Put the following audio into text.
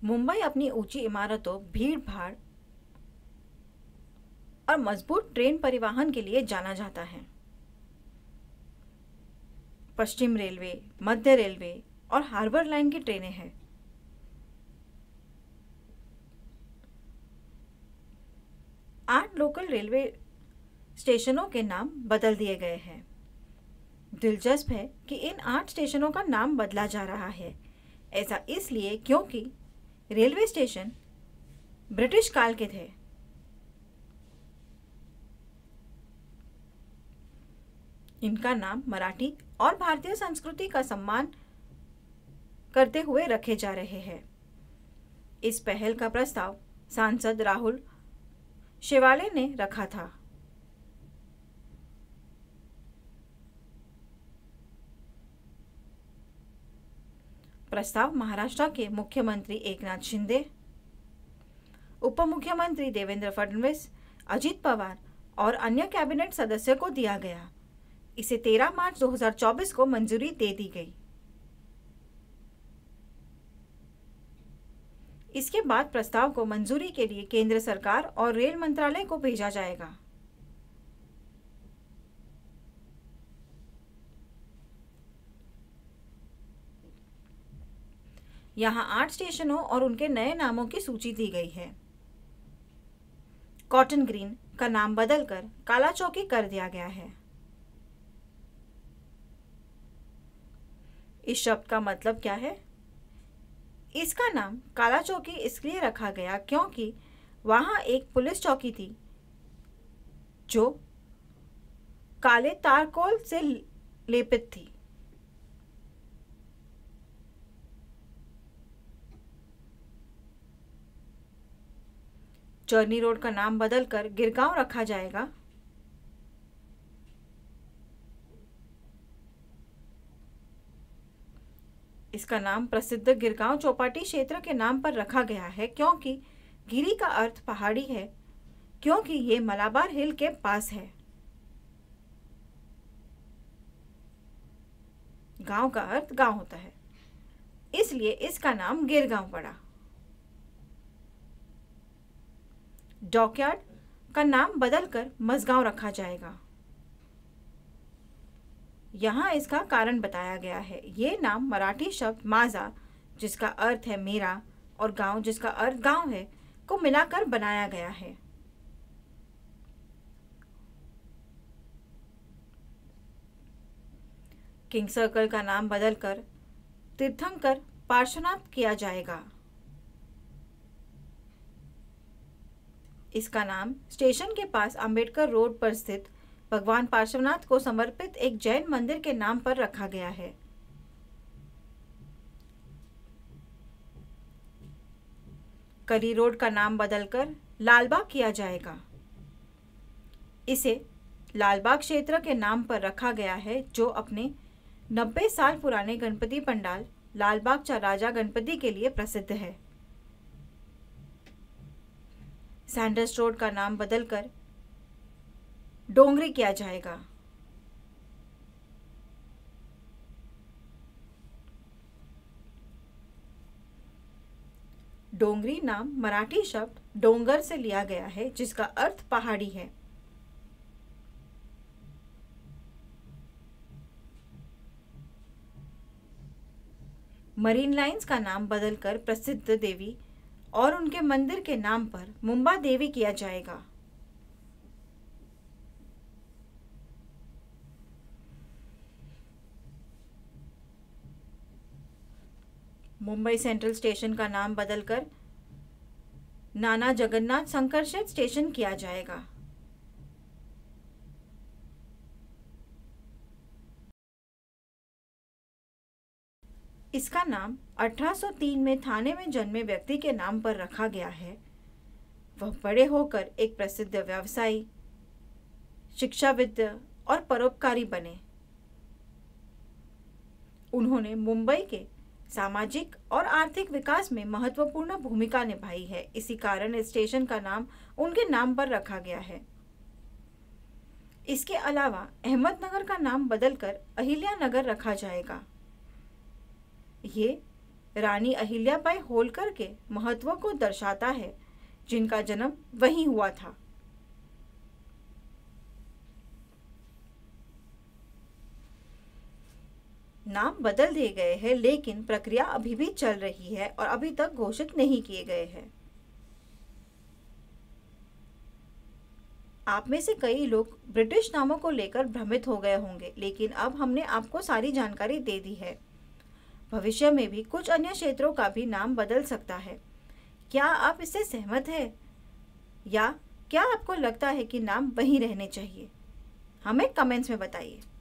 मुंबई अपनी ऊंची इमारतों, भीड़-भाड़ और मजबूत ट्रेन परिवहन के लिए जाना जाता है। पश्चिम रेलवे, मध्य रेलवे और हार्बर लाइन की ट्रेनें हैं। आठ लोकल रेलवे स्टेशनों के नाम बदल दिए गए हैं। दिलचस्प है कि इन 8 स्टेशनों का नाम बदला जा रहा है। ऐसा इसलिए क्योंकि रेलवे स्टेशन ब्रिटिश काल के थे। इनका नाम मराठी और भारतीय संस्कृति का सम्मान करते हुए रखे जा रहे हैं। इस पहल का प्रस्ताव सांसद राहुल शेवाले ने रखा था। प्रस्ताव महाराष्ट्र के मुख्यमंत्री एकनाथ शिंदे, उप मुख्यमंत्री देवेंद्र फडणवीस, अजित पवार और अन्य कैबिनेट सदस्यों को दिया गया। इसे 13 मार्च 2024 को मंजूरी दे दी गई। इसके बाद प्रस्ताव को मंजूरी के लिए केंद्र सरकार और रेल मंत्रालय को भेजा जाएगा। यहाँ 8 स्टेशनों और उनके नए नामों की सूची दी गई है। कॉटन ग्रीन का नाम बदलकर काला चौकी कर दिया गया है। इस शब्द का मतलब क्या है? इसका नाम काला चौकी इसलिए रखा गया क्योंकि वहां एक पुलिस चौकी थी जो काले तारकोल से लेपित थी। चर्नी रोड का नाम बदलकर गिरगांव रखा जाएगा। इसका नाम प्रसिद्ध गिरगांव चौपाटी क्षेत्र के नाम पर रखा गया है क्योंकि गिरी का अर्थ पहाड़ी है, क्योंकि ये मलाबार हिल के पास है। गांव का अर्थ गांव होता है, इसलिए इसका नाम गिरगांव पड़ा। डॉकयार्ड का नाम बदलकर मझगांव रखा जाएगा। यहाँ इसका कारण बताया गया है। ये नाम मराठी शब्द माझा, जिसका अर्थ है मेरा, और गांव, जिसका अर्थ गांव है, को मिलाकर बनाया गया है। किंग सर्कल का नाम बदलकर तीर्थंकर पार्श्वनाथ किया जाएगा। इसका नाम स्टेशन के पास अंबेडकर रोड पर स्थित भगवान पार्श्वनाथ को समर्पित एक जैन मंदिर के नाम पर रखा गया है। करी रोड का नाम बदलकर लालबाग किया जाएगा। इसे लालबाग क्षेत्र के नाम पर रखा गया है, जो अपने 90 साल पुराने गणपति पंडाल लालबाग चा राजा गणपति के लिए प्रसिद्ध है। सैंडर्स रोड का नाम बदलकर डोंगरी किया जाएगा। डोंगरी नाम मराठी शब्द डोंगर से लिया गया है, जिसका अर्थ पहाड़ी है। मरीन लाइंस का नाम बदलकर प्रसिद्ध देवी और उनके मंदिर के नाम पर मुंबा देवी किया जाएगा। मुंबई सेंट्रल स्टेशन का नाम बदलकर नाना जगन्नाथ संकर्षित स्टेशन किया जाएगा। इसका नाम 1803 में थाने में जन्मे व्यक्ति के नाम पर रखा गया है। वह बड़े होकर एक प्रसिद्ध व्यवसायी, शिक्षाविद और परोपकारी बने। उन्होंने मुंबई के सामाजिक और आर्थिक विकास में महत्वपूर्ण भूमिका निभाई है। इसी कारण इस स्टेशन का नाम उनके नाम पर रखा गया है। इसके अलावा अहमदनगर का नाम बदलकर अहिल्या नगर रखा जाएगा। ये रानी अहिल्याबाई होलकर के महत्व को दर्शाता है, जिनका जन्म वहीं हुआ था। नाम बदल दिए गए हैं, लेकिन प्रक्रिया अभी भी चल रही है और अभी तक घोषित नहीं किए गए हैं। आप में से कई लोग ब्रिटिश नामों को लेकर भ्रमित हो गए होंगे, लेकिन अब हमने आपको सारी जानकारी दे दी है। भविष्य में भी कुछ अन्य क्षेत्रों का भी नाम बदल सकता है। क्या आप इससे सहमत हैं? या क्या आपको लगता है कि नाम वहीं रहने चाहिए? हमें कमेंट्स में बताइए।